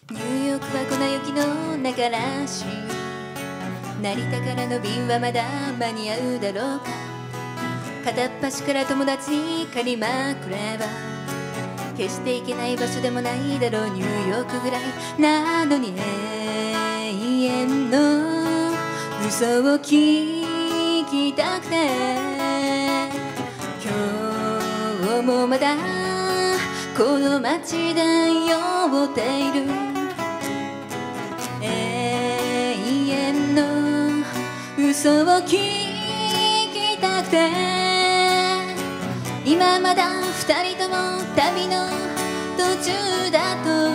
ニューヨークは粉雪の中らしい。成田からの便はまだ間に合うだろうか。片っ端から友達に借りまくれば決して行けない場所でもないだろう。ニューヨークぐらいなのに永遠の嘘を聞きたくて、今日もまだこの街で酔っている。永遠の嘘を聞きたくて、今まだ二人とも旅の途中だと。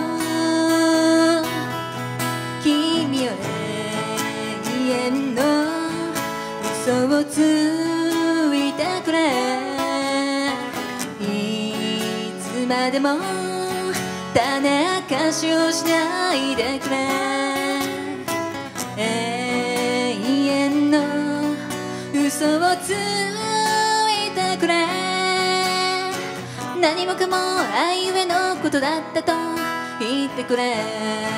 君よ永遠の嘘をついてくれ。いつまでも種明かしをしないでくれ。永遠の嘘をついてくれ。何もかも愛ゆえのことだったと言ってくれ。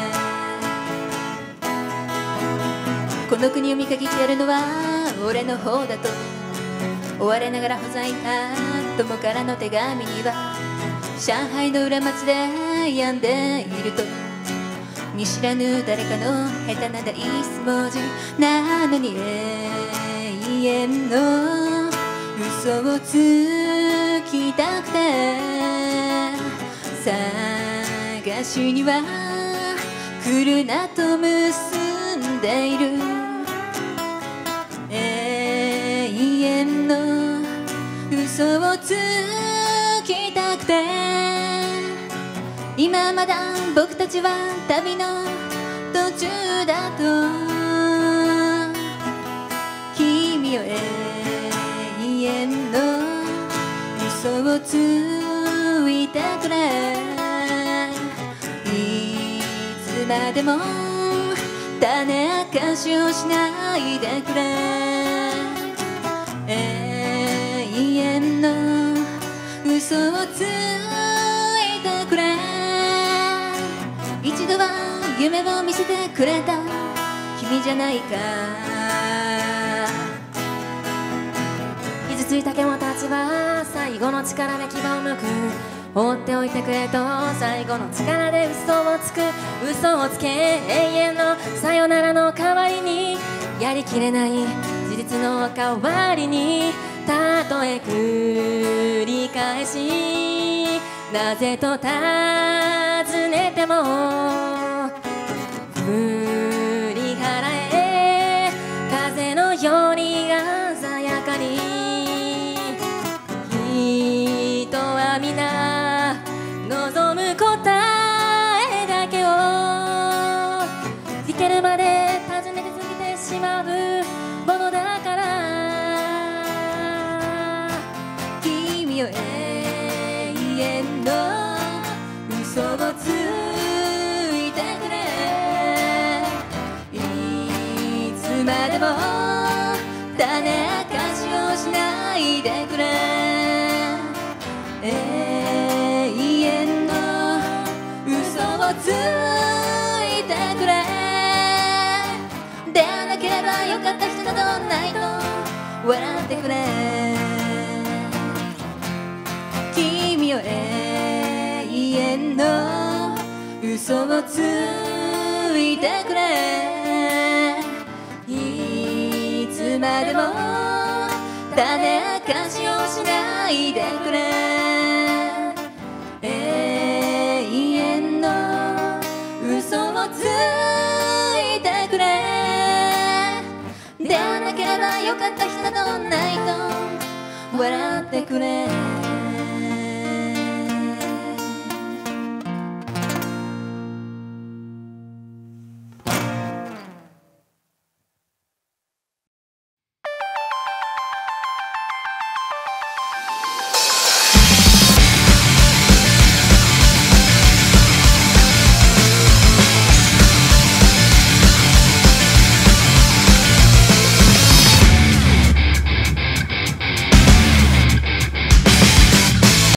この国を見限ってやるのは俺の方だと。追われながらほざいた友からの手紙には、上海の裏町で病んでいると。見知らぬ誰かの下手な第一文字なのに永遠の嘘をつきたくて、探しには来るなと結んでいる。永遠の嘘をつきたくて、今まだ僕たちは旅の途中だと。君よ永遠の嘘をついてくれ。いつまでも種明かしをしないでくれ。永遠の嘘をついてくれ。一度は夢を見せてくれた君じゃないか。 傷ついた獣たちは最後の力で牙をむく。放っておいてくれと最後の力で嘘をつけ。永遠のさよならの代わりに、やりきれない事実の代わりに、たとえ繰り返しなぜと尋ねても振り払え。風のように鮮やかに、人は皆望む答えだけを聞けるまで尋ね続けてしまうものだから。 君よ永遠の嘘をついてくれ。いつまでも種明かしをしないでくれ。永遠の嘘をついてくれ。出会わなければよかった人などないと笑ってくれ。君よ永遠の嘘をついてくれ。いつまでも種明かしをしないでくれ。永遠の嘘をついてくれ。出会わなければよかった人などないと笑ってくれ。